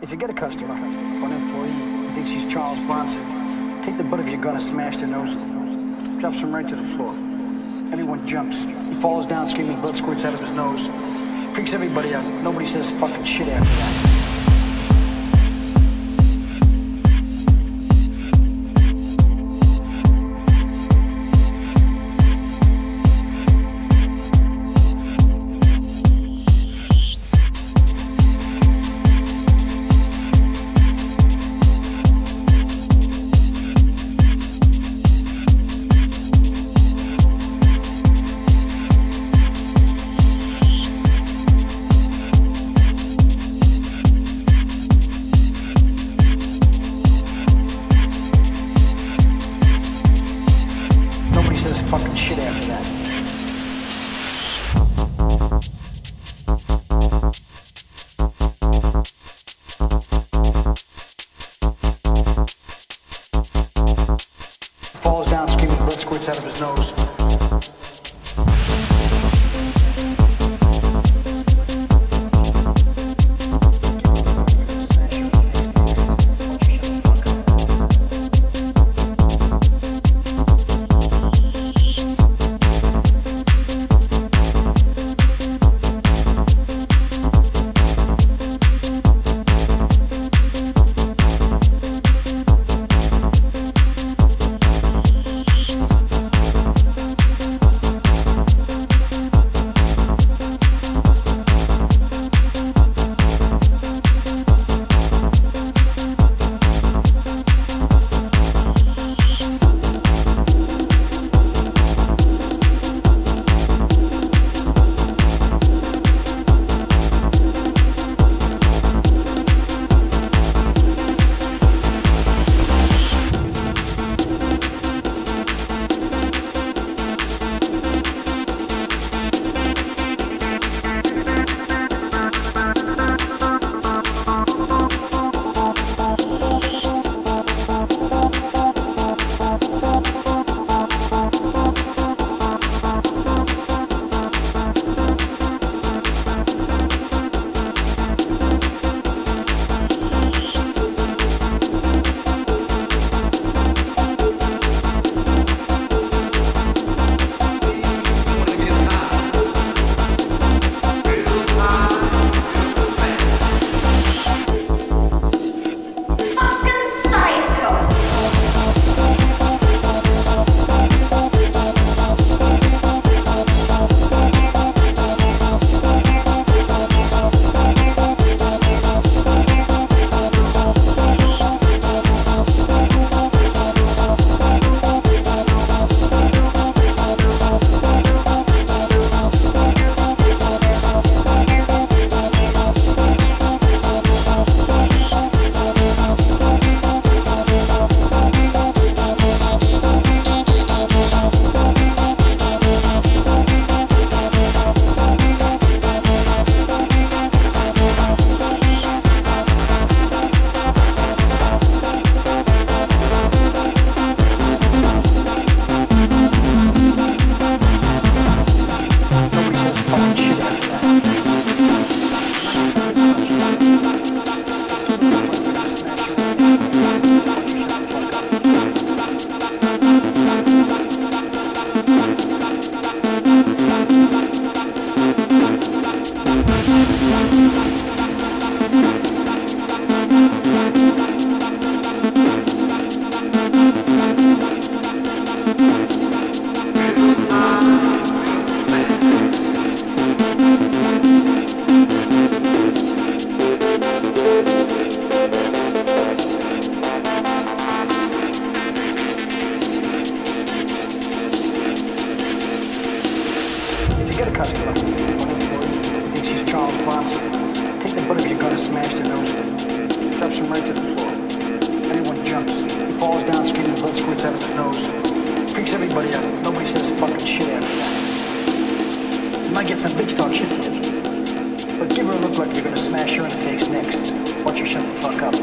If you get a customer or an employee who thinks he's Charles Bronson, take the butt of your gun and smash their noses. Drops him right to the floor. Everyone jumps. He falls down screaming, blood squirts out of his nose. Freaks everybody out. Nobody says fucking shit after that. Fucking shit after that. Falls down screaming, blood squirts out of his nose. If you get a customer or an employee who thinks he's Charles Bronson, take the butt of your gun and smash their nose. Drops him right to the floor. Everyone jumps. He falls down screaming, blood squirts out of his nose. Freaks everybody out. Nobody says fucking shit after that. You might get some bitch talk shit for you, but give her a look like you're gonna smash her in the face next. Watch her shut the fuck up.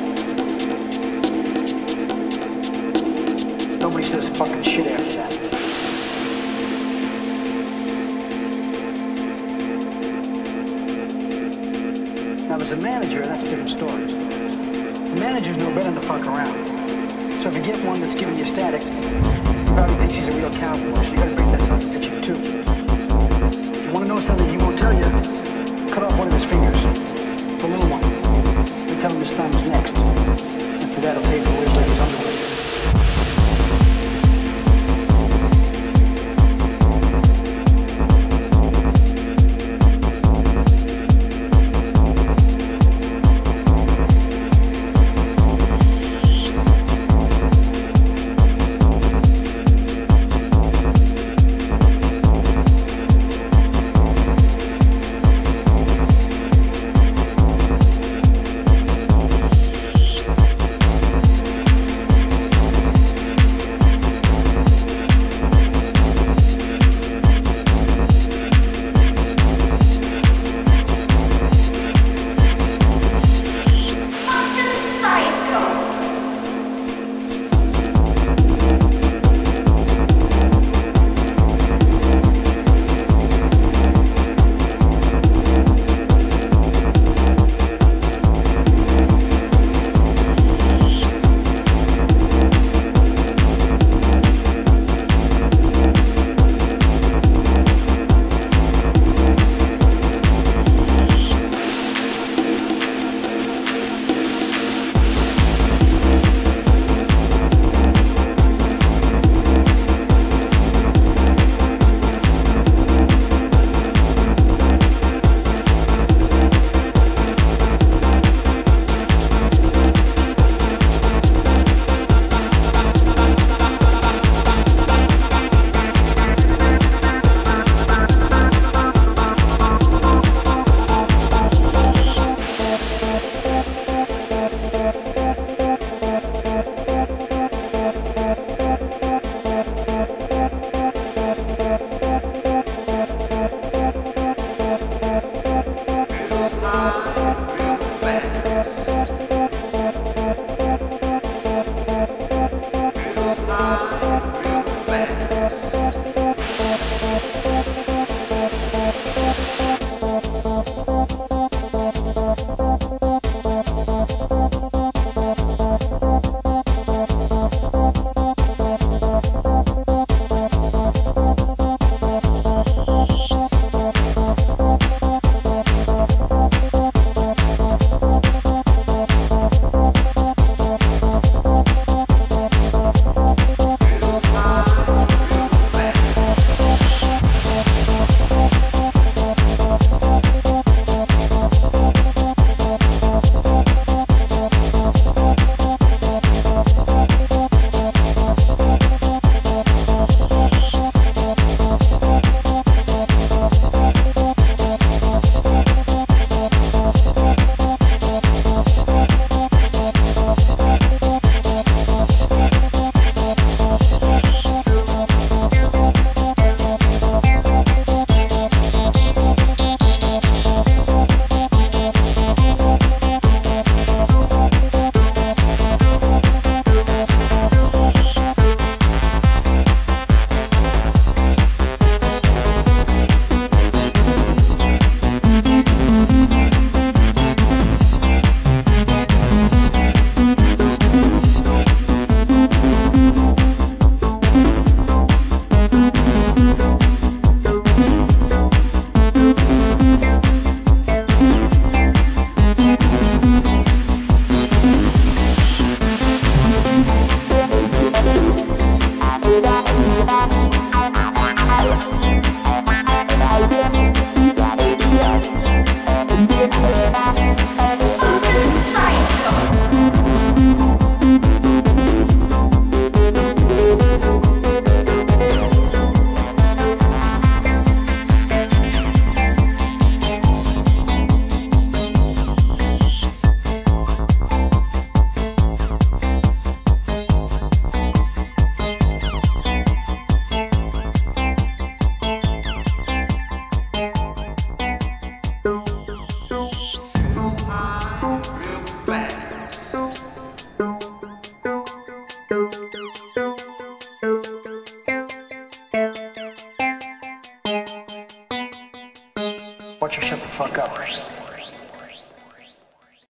Nobody says fucking shit after that. Now, as a manager, that's a different story. managers know better than to fuck around. So if you get one that's giving you static, he probably thinks he's a real cowboy, so you gotta break that son of a bitch in two. If you wanna know something he won't tell you, cut off one of his fingers, the little one, and tell him his thumb's next. After that, he'll tell you to wear his underwear.